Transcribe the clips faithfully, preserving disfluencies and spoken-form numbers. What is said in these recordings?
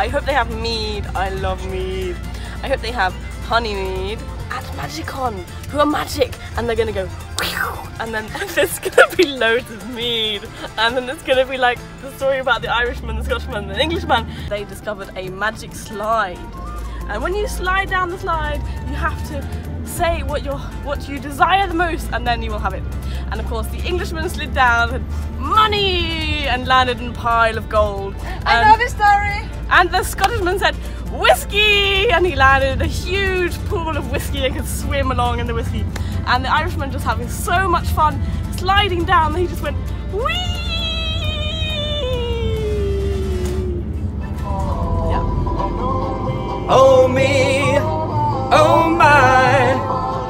I hope they have mead. I love mead. I hope they have honey mead at MagicCon, who are magic, and they're gonna go whew, and then there's gonna be loads of mead, and then there's gonna be like the story about the Irishman, the Scotsman, the Englishman. They discovered a magic slide, and when you slide down the slide, you have to say what you what you desire the most, and then you will have it. And of course, the Englishman slid down and money and landed in a pile of gold. I know the story. And the Scottishman said whiskey, and he landed in a huge pool of whiskey and could swim along in the whiskey. And the Irishman just having so much fun sliding down that he just went whee. Yeah. Oh me, oh my.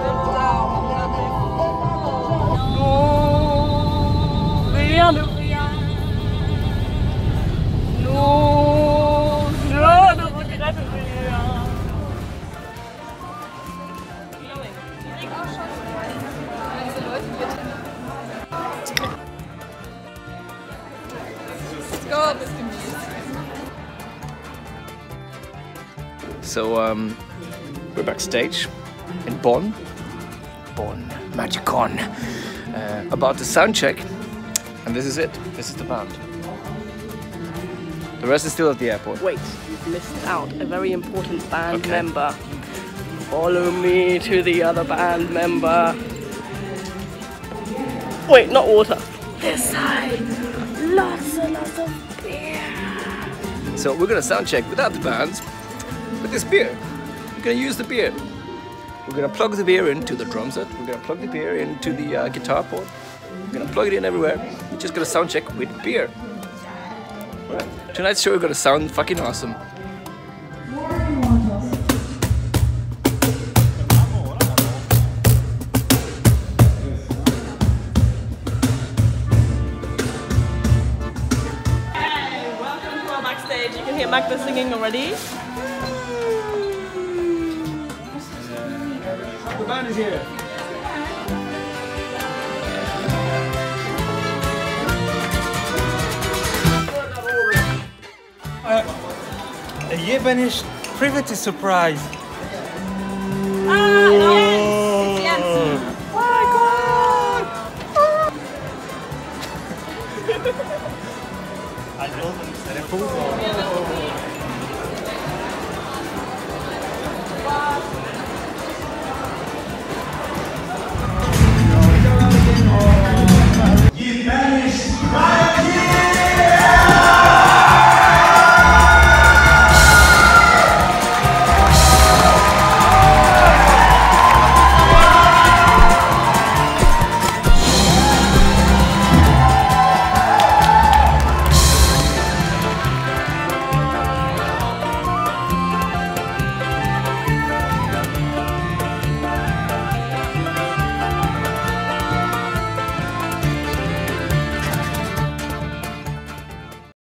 So um, we're backstage in Bonn, Bonn, MagicCon, uh, about the sound check, and this is it. This is the band. The rest is still at the airport. Wait, you've missed out a very important band Okay. member. Follow me to the other band member. Wait, not water. This side. Lots and lots of beer. So we're gonna sound check without the bands, with this beer. We're gonna use the beer. We're gonna plug the beer into the drum set. We're gonna plug the beer into the uh, guitar port. We're gonna plug it in everywhere. We're just gonna sound check with beer. Right. Tonight's show is gonna sound fucking awesome. Hey, welcome to our backstage. You can hear Magda singing already. The band is here. Uh, a Banished private surprise. Ah, yes! Yes! Oh my god! I don't understand.